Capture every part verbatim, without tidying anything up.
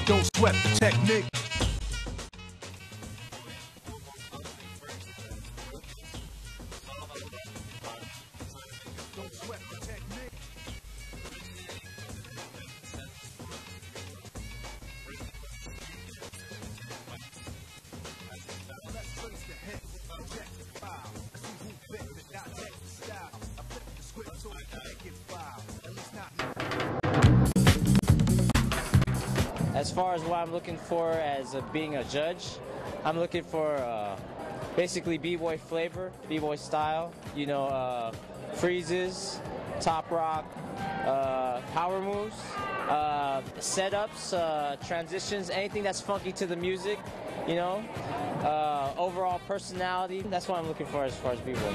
Don't sweat the technique. Don't sweat the technique. Let's trace the head, check the file. See who bit the not check the style. I flip the script so I can make it file. At least not. As far as what I'm looking for as a, being a judge, I'm looking for uh, basically b-boy flavor, b-boy style, you know, uh, freezes, top rock, uh, power moves, uh, setups, uh, transitions, anything that's funky to the music, you know, uh, overall personality. That's what I'm looking for as far as b-boy.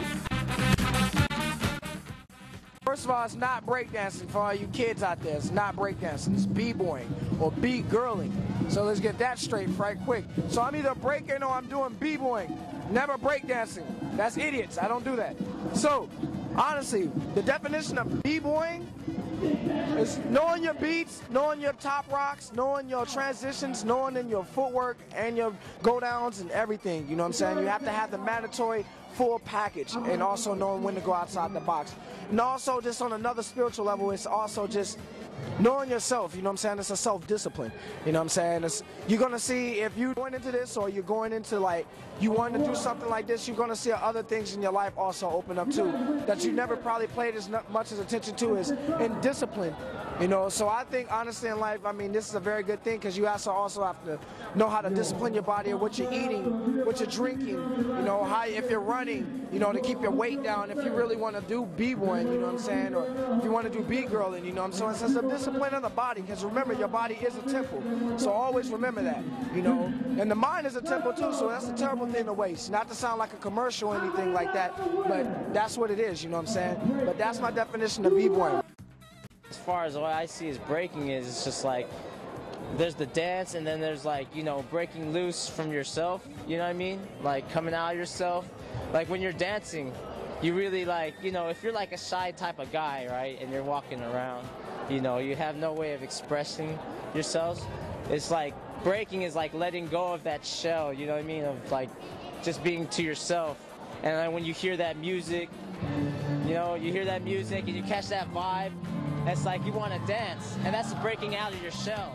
First of all, it's not breakdancing for all you kids out there. It's not breakdancing. It's b-boying or b-girling. So let's get that straight right quick. So I'm either breaking or I'm doing b-boying. Never breakdancing. That's idiots. I don't do that. So, honestly, the definition of b-boying is knowing your beats, knowing your top rocks, knowing your transitions, knowing in your footwork and your go-downs and everything. You know what I'm saying? You have to have the mandatory full package and also knowing when to go outside the box. And also just on another spiritual level, it's also just knowing yourself, you know what I'm saying? It's a self-discipline, you know what I'm saying? It's, you're going to see if you're going into this or you're going into like, you want to do something like this, you're going to see other things in your life also open up too that you never probably paid as much as attention to is in discipline, you know? So I think honestly in life, I mean, this is a very good thing because you also also have to know how to discipline your body and what you're eating, what you're drinking, you know, how if you're running, you know, to keep your weight down if you really want to do b-boying, you know what I'm saying? Or if you want to do b-girling, you know what I'm saying? So it's a discipline of the body because remember, your body is a temple. So always remember that, you know? And the mind is a temple too, so that's a terrible thing to waste. Not to sound like a commercial or anything like that, but that's what it is, you know what I'm saying? But that's my definition of b-boying. As far as what I see as breaking is, it's just like, there's the dance and then there's like, you know, breaking loose from yourself, you know what I mean? Like coming out of yourself. Like when you're dancing, you really like, you know, if you're like a shy type of guy, right, and you're walking around, you know, you have no way of expressing yourselves. It's like breaking is like letting go of that shell, you know what I mean, of like just being to yourself. And then when you hear that music, you know, you hear that music and you catch that vibe, it's like you want to dance, and that's breaking out of your shell.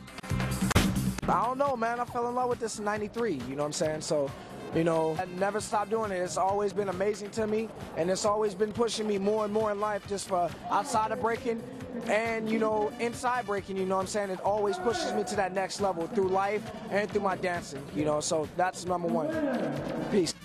I don't know, man. I fell in love with this in ninety-three, you know what I'm saying? So, you know, I never stopped doing it. It's always been amazing to me, and it's always been pushing me more and more in life just for outside of breaking and, you know, inside breaking, you know what I'm saying? It always pushes me to that next level through life and through my dancing, you know, so that's number one. Peace.